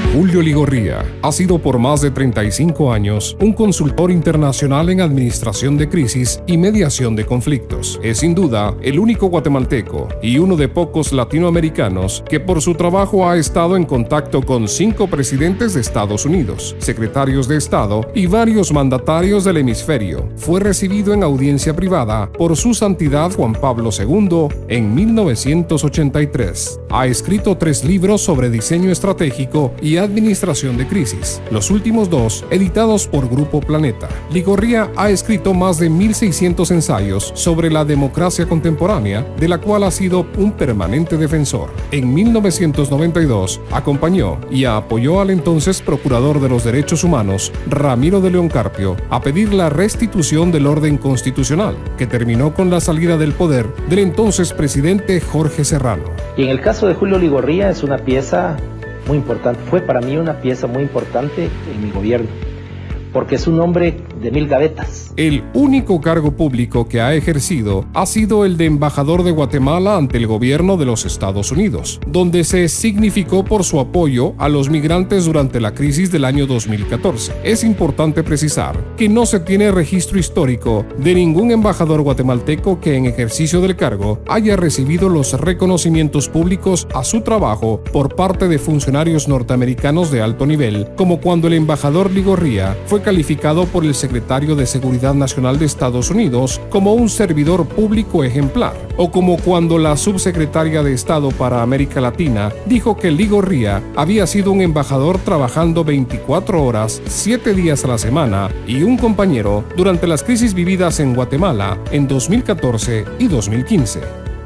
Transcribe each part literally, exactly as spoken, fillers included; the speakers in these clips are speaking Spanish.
Julio Ligorría ha sido por más de treinta y cinco años un consultor internacional en administración de crisis y mediación de conflictos. Es sin duda el único guatemalteco y uno de pocos latinoamericanos que por su trabajo ha estado en contacto con cinco presidentes de Estados Unidos, secretarios de Estado y varios mandatarios del hemisferio. Fue recibido en audiencia privada por su santidad Juan Pablo segundo en mil novecientos ochenta y tres. Ha escrito tres libros sobre diseño estratégico y administración de crisis, los últimos dos editados por Grupo Planeta. Ligorría ha escrito más de mil seiscientos ensayos sobre la democracia contemporánea, de la cual ha sido un permanente defensor. En mil novecientos noventa y dos acompañó y apoyó al entonces Procurador de los Derechos Humanos, Ramiro de León Carpio, a pedir la restitución del orden constitucional, que terminó con la salida del poder del entonces presidente Jorge Serrano. Y en el caso de Julio Ligorría es una pieza muy importante, fue para mí una pieza muy importante en mi gobierno, porque es un hombre de mil gavetas. El único cargo público que ha ejercido ha sido el de embajador de Guatemala ante el gobierno de los Estados Unidos, donde se significó por su apoyo a los migrantes durante la crisis del año dos mil catorce. Es importante precisar que no se tiene registro histórico de ningún embajador guatemalteco que en ejercicio del cargo haya recibido los reconocimientos públicos a su trabajo por parte de funcionarios norteamericanos de alto nivel, como cuando el embajador Ligorría fue calificado por el secretario de Seguridad Nacional de Estados Unidos como un servidor público ejemplar, o como cuando la subsecretaria de Estado para América Latina dijo que Ligorría había sido un embajador trabajando veinticuatro horas, siete días a la semana, y un compañero durante las crisis vividas en Guatemala en dos mil catorce y dos mil quince.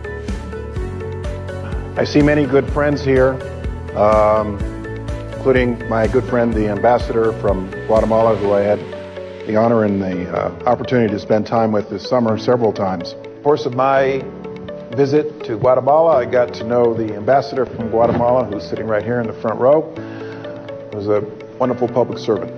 I see many good friends here, um, including my good friend, the ambassador from Guatemala, who I had the honor and the uh, opportunity to spend time with this summer several times. In the course of my visit to Guatemala, I got to know the ambassador from Guatemala, who's sitting right here in the front row. He was a wonderful public servant.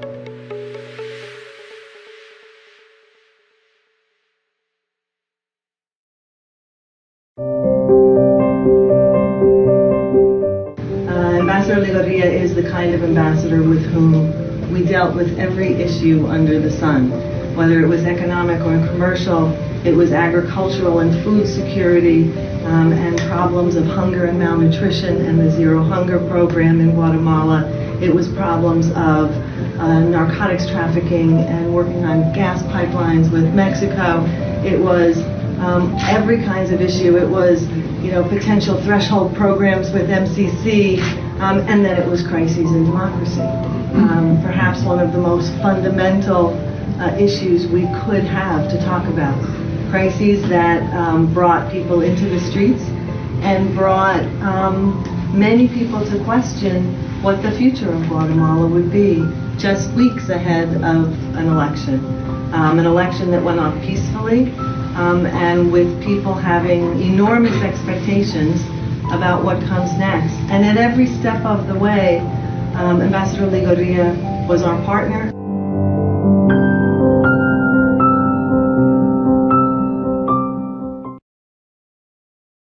Uh, Ambassador Ligorría is the kind of ambassador with whom we dealt with every issue under the sun, whether it was economic or commercial, it was agricultural and food security, um, and problems of hunger and malnutrition and the Zero Hunger program in Guatemala. It was problems of uh, narcotics trafficking and working on gas pipelines with Mexico. It was um, every kinds of issue. It was, you know, potential threshold programs with M C C, um, and then it was crises in democracy. Um, perhaps one of the most fundamental uh, issues we could have to talk about. Crises that um, brought people into the streets and brought um, many people to question what the future of Guatemala would be just weeks ahead of an election. Um, an election that went off peacefully um, and with people having enormous expectations about what comes next. And at every step of the way, Um, Ambassador Ligorría was our partner.